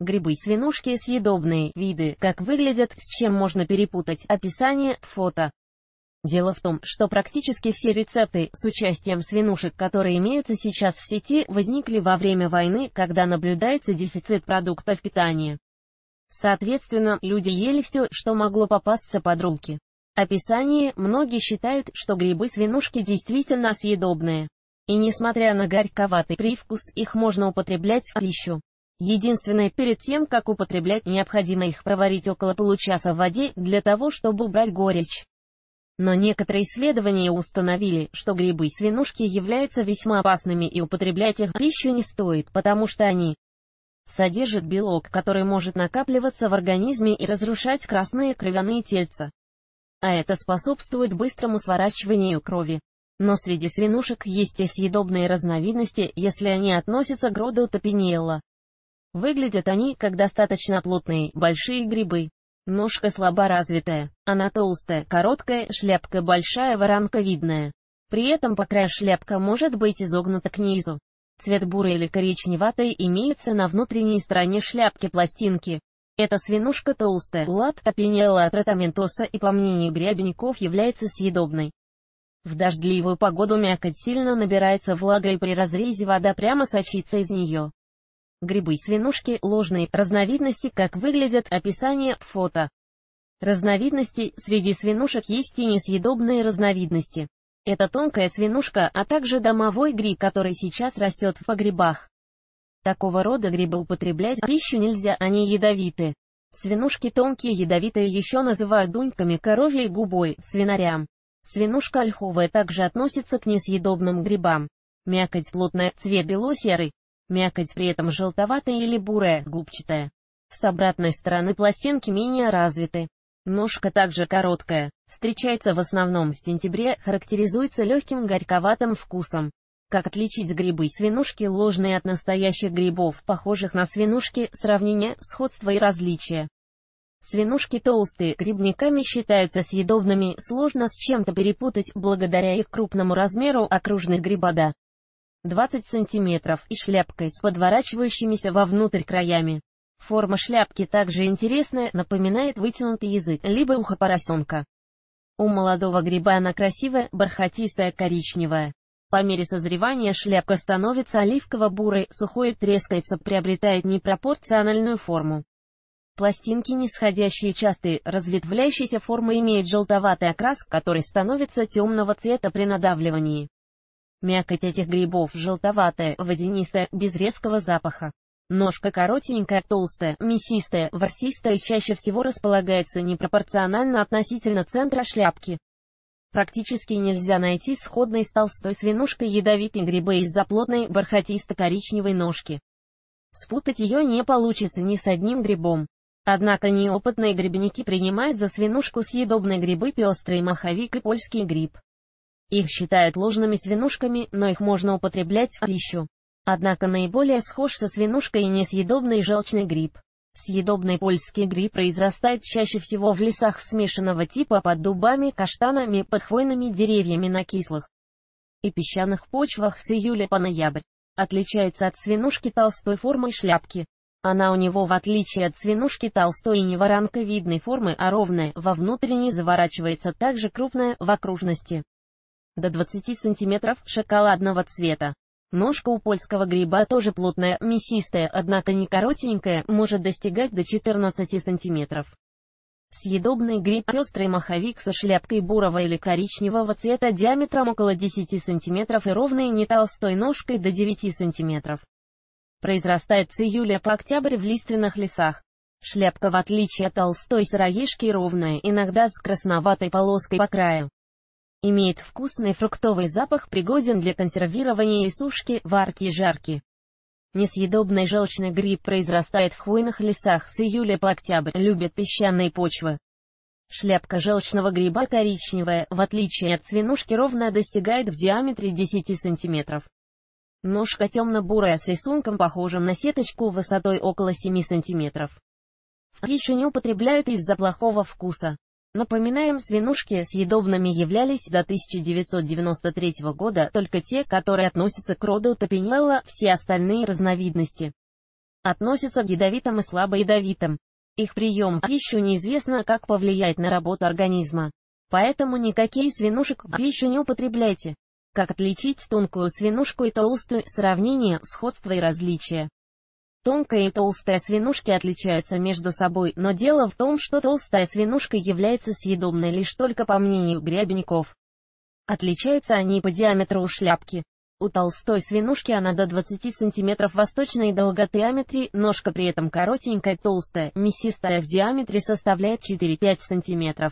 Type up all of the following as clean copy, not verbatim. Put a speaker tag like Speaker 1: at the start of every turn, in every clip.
Speaker 1: Грибы-свинушки съедобные, виды, как выглядят, с чем можно перепутать, описание, фото. Дело в том, что практически все рецепты с участием свинушек, которые имеются сейчас в сети, возникли во время войны, когда наблюдается дефицит продуктов питания. Соответственно, люди ели все, что могло попасться под руки. Описание: многие считают, что грибы-свинушки действительно съедобные. И несмотря на горьковатый привкус, их можно употреблять в пищу. Единственное, перед тем, как употреблять, необходимо их проварить около получаса в воде, для того, чтобы убрать горечь. Но некоторые исследования установили, что грибы-свинушки являются весьма опасными и употреблять их в пищу не стоит, потому что они содержат белок, который может накапливаться в организме и разрушать красные кровяные тельца. А это способствует быстрому сворачиванию крови. Но среди свинушек есть и съедобные разновидности, если они относятся к роду Топинелла. Выглядят они как достаточно плотные, большие грибы. Ножка слабо развитая, она толстая, короткая, шляпка большая, воронковидная. При этом по краю шляпка может быть изогнута к низу. Цвет бурый или коричневатый имеется на внутренней стороне шляпки пластинки. Эта свинушка толстая, лат Топинелла тратаментоса, и по мнению гребенников является съедобной. В дождливую погоду мякоть сильно набирается влагой, и при разрезе вода прямо сочится из нее. Грибы-свинушки, ложные разновидности, как выглядят, описание, фото. Разновидностей: среди свинушек есть и несъедобные разновидности. Это тонкая свинушка, а также домовой гриб, который сейчас растет в погребах. Такого рода грибы употреблять в пищу нельзя, они ядовиты. Свинушки тонкие, ядовитые еще называют дуньками, коровьей губой, свинарям. Свинушка ольховая также относится к несъедобным грибам. Мякоть плотная, цвет бело-серый. Мякоть при этом желтоватая или бурая, губчатая. С обратной стороны пластинки менее развиты. Ножка также короткая. Встречается в основном в сентябре, характеризуется легким горьковатым вкусом. Как отличить грибы-свинушки ложные от настоящих грибов, похожих на свинушки, сравнение, сходство и различия. Свинушки толстые, грибниками считаются съедобными, сложно с чем-то перепутать, благодаря их крупному размеру. Окружность гриба до 20 см и шляпкой с подворачивающимися вовнутрь краями. Форма шляпки также интересная, напоминает вытянутый язык, либо ухо поросенка. У молодого гриба она красивая, бархатистая, коричневая. По мере созревания шляпка становится оливково-бурой, сухой, трескается, приобретает непропорциональную форму. Пластинки нисходящие, частые, разветвляющиеся формы, имеют желтоватый окрас, который становится темного цвета при надавливании. Мякоть этих грибов желтоватая, водянистая, без резкого запаха. Ножка коротенькая, толстая, мясистая, ворсистая и чаще всего располагается непропорционально относительно центра шляпки. Практически нельзя найти сходной с толстой свинушкой ядовитые грибы из-за плотной, бархатисто-коричневой ножки. Спутать ее не получится ни с одним грибом. Однако неопытные грибники принимают за свинушку съедобные грибы пестрый маховик и польский гриб. Их считают ложными свинушками, но их можно употреблять в пищу. Однако наиболее схож со свинушкой несъедобный желчный гриб. Съедобный польский гриб произрастает чаще всего в лесах смешанного типа под дубами, каштанами, под хвойными деревьями на кислых и песчаных почвах с июля по ноябрь. Отличается от свинушки толстой формой шляпки. Она у него, в отличие от свинушки толстой, не воронковидной формы, а ровная, во внутренней заворачивается, также крупная, в окружности до 20 см, шоколадного цвета. Ножка у польского гриба тоже плотная, мясистая, однако не коротенькая, может достигать до 14 см. Съедобный гриб пестрый маховик со шляпкой бурого или коричневого цвета диаметром около 10 см и ровной не толстой ножкой до 9 см. Произрастает с июля по октябрь в лиственных лесах. Шляпка, в отличие от толстой сыроежки, ровная, иногда с красноватой полоской по краю. Имеет вкусный фруктовый запах, пригоден для консервирования и сушки, варки и жарки. Несъедобный желчный гриб произрастает в хвойных лесах с июля по октябрь, любит песчаные почвы. Шляпка желчного гриба коричневая, в отличие от свинушки, ровная, достигает в диаметре 10 см. Ножка темно-бурая с рисунком, похожим на сеточку, высотой около 7 см. В пищу не употребляют из-за плохого вкуса. Напоминаем, свинушки съедобными являлись до 1993 года только те, которые относятся к роду Топинелла, все остальные разновидности относятся к ядовитым и слабоядовитым. Их прием еще неизвестно, как повлияет на работу организма. Поэтому никакие свинушек в пищу не употребляйте. Как отличить тонкую свинушку и толстую? Сравнение, сходство и различия. Тонкая и толстая свинушки отличаются между собой, но дело в том, что толстая свинушка является съедобной лишь только по мнению гребенников. Отличаются они по диаметру шляпки. У толстой свинушки она до 20 см восточной долготы, диаметре, ножка при этом коротенькая, толстая, мясистая в диаметре составляет 4-5 см.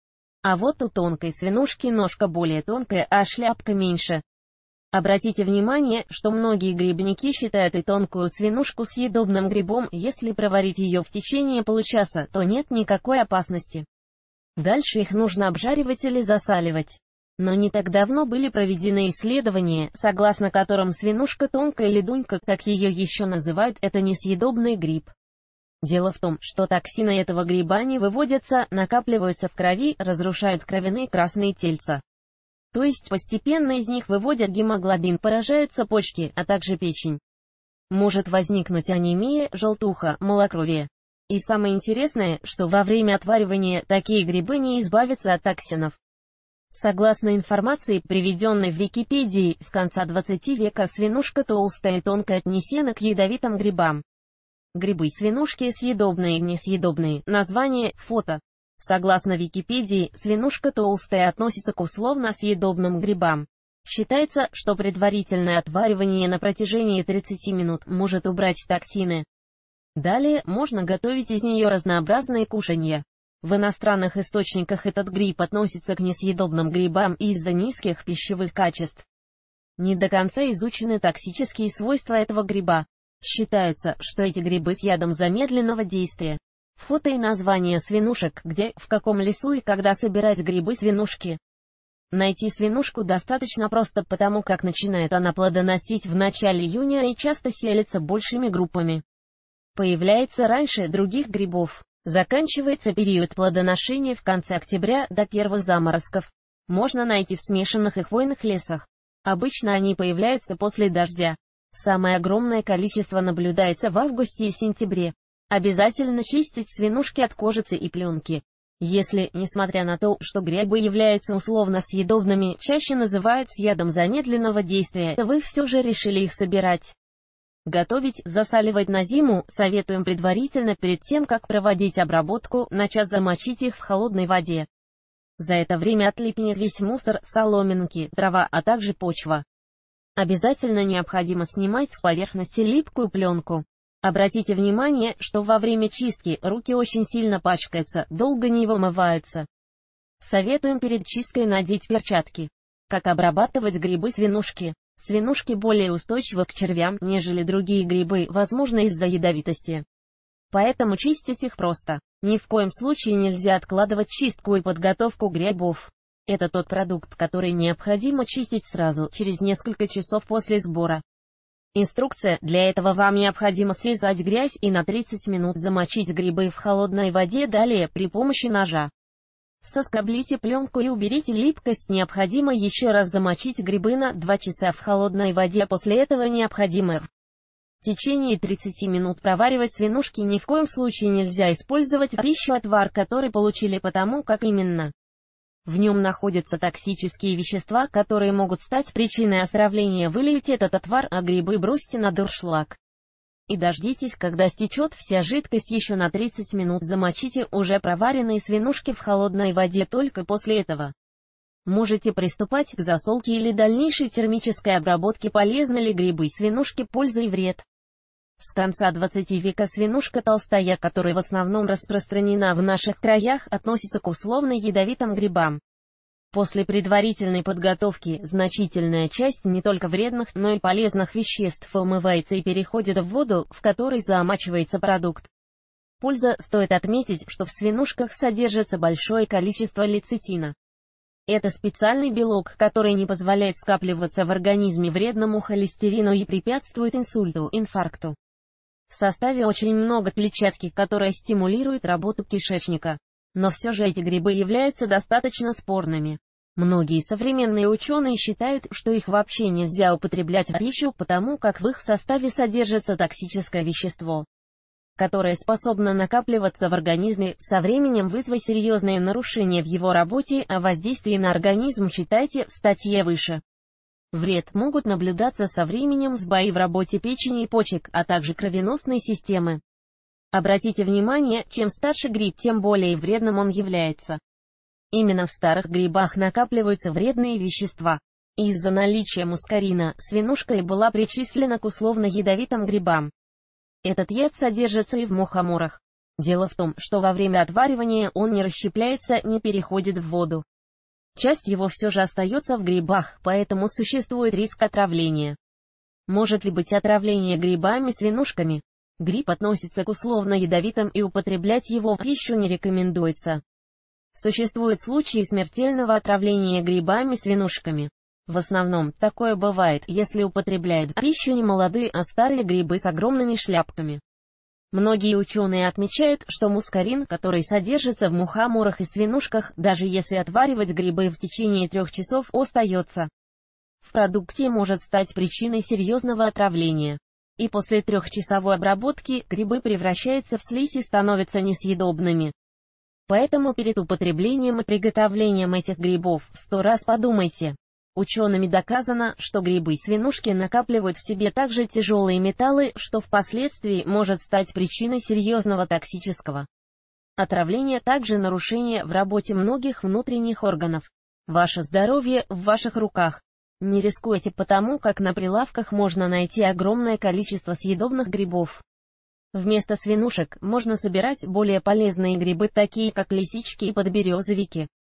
Speaker 1: А вот у тонкой свинушки ножка более тонкая, а шляпка меньше. Обратите внимание, что многие грибники считают и тонкую свинушку съедобным грибом. Если проварить ее в течение получаса, то нет никакой опасности. Дальше их нужно обжаривать или засаливать. Но не так давно были проведены исследования, согласно которым свинушка тонкая или дунька, как ее еще называют, это несъедобный гриб. Дело в том, что токсины этого гриба не выводятся, накапливаются в крови, разрушают кровяные красные тельца. То есть постепенно из них выводят гемоглобин, поражаются почки, а также печень. Может возникнуть анемия, желтуха, малокровие. И самое интересное, что во время отваривания такие грибы не избавятся от токсинов. Согласно информации, приведенной в Википедии, с конца 20 века свинушка толстая и тонкая отнесена к ядовитым грибам. Грибы-свинушки съедобные и несъедобные. Название, фото. Согласно Википедии, свинушка толстая относится к условно съедобным грибам. Считается, что предварительное отваривание на протяжении 30 минут может убрать токсины. Далее, можно готовить из нее разнообразные кушанья. В иностранных источниках этот гриб относится к несъедобным грибам из-за низких пищевых качеств. Не до конца изучены токсические свойства этого гриба. Считается, что эти грибы с ядом замедленного действия. Фото и название свинушек, где, в каком лесу и когда собирать грибы-свинушки. Найти свинушку достаточно просто, потому как начинает она плодоносить в начале июня и часто селится большими группами. Появляется раньше других грибов. Заканчивается период плодоношения в конце октября, до первых заморозков. Можно найти в смешанных и хвойных лесах. Обычно они появляются после дождя. Самое огромное количество наблюдается в августе и сентябре. Обязательно чистить свинушки от кожицы и пленки. Если, несмотря на то, что грибы являются условно съедобными, чаще называют с ядом замедленного действия, вы все же решили их собирать. Готовить, засаливать на зиму, советуем предварительно перед тем, как проводить обработку, на час замочить их в холодной воде. За это время отлипнет весь мусор, соломинки, трава, а также почва. Обязательно необходимо снимать с поверхности липкую пленку. Обратите внимание, что во время чистки руки очень сильно пачкаются, долго не вымываются. Советуем перед чисткой надеть перчатки. Как обрабатывать грибы-свинушки? Свинушки более устойчивы к червям, нежели другие грибы, возможно из-за ядовитости. Поэтому чистить их просто. Ни в коем случае нельзя откладывать чистку и подготовку грибов. Это тот продукт, который необходимо чистить сразу, через несколько часов после сбора. Инструкция: для этого вам необходимо срезать грязь и на 30 минут замочить грибы в холодной воде, далее при помощи ножа. Соскоблите пленку и уберите липкость. Необходимо еще раз замочить грибы на 2 часа в холодной воде, после этого необходимо в течение 30 минут проваривать свинушки. Ни в коем случае нельзя использовать в пищу отвар, который получили, потому как именно в нем находятся токсические вещества, которые могут стать причиной отравления. Вылейте этот отвар, а грибы бросьте на дуршлаг. И дождитесь, когда стечет вся жидкость. Еще на 30 минут замочите уже проваренные свинушки в холодной воде, только после этого можете приступать к засолке или дальнейшей термической обработке. Полезны ли грибы-свинушки? Польза и вред. С конца 20 века свинушка толстая, которая в основном распространена в наших краях, относится к условно ядовитым грибам. После предварительной подготовки, значительная часть не только вредных, но и полезных веществ умывается и переходит в воду, в которой замачивается продукт. Польза: стоит отметить, что в свинушках содержится большое количество лецитина. Это специальный белок, который не позволяет скапливаться в организме вредному холестерину и препятствует инсульту, инфаркту. В составе очень много клетчатки, которая стимулирует работу кишечника. Но все же эти грибы являются достаточно спорными. Многие современные ученые считают, что их вообще нельзя употреблять в пищу, потому как в их составе содержится токсическое вещество, которое способно накапливаться в организме, со временем вызвать серьезные нарушения в его работе. О воздействии на организм читайте в статье выше. Вред могут наблюдаться со временем сбои в работе печени и почек, а также кровеносной системы. Обратите внимание, чем старше гриб, тем более вредным он является. Именно в старых грибах накапливаются вредные вещества. Из-за наличия мускарина, свинушка и была причислена к условно ядовитым грибам. Этот яд содержится и в мухоморах. Дело в том, что во время отваривания он не расщепляется, не переходит в воду. Часть его все же остается в грибах, поэтому существует риск отравления. Может ли быть отравление грибами-свинушками? Гриб относится к условно ядовитым и употреблять его в пищу не рекомендуется. Существуют случаи смертельного отравления грибами-свинушками. В основном, такое бывает, если употребляют в пищу не молодые, а старые грибы с огромными шляпками. Многие ученые отмечают, что мускарин, который содержится в мухоморах и свинушках, даже если отваривать грибы в течение 3 часов, остается в продукте, может стать причиной серьезного отравления. И после 3-часовой обработки грибы превращаются в слизь и становятся несъедобными. Поэтому перед употреблением и приготовлением этих грибов 100 раз подумайте. Учеными доказано, что грибы-свинушки накапливают в себе также тяжелые металлы, что впоследствии может стать причиной серьезного токсического отравления, также нарушения в работе многих внутренних органов. Ваше здоровье в ваших руках. Не рискуйте, потому как на прилавках можно найти огромное количество съедобных грибов. Вместо свинушек можно собирать более полезные грибы, такие как лисички и подберезовики.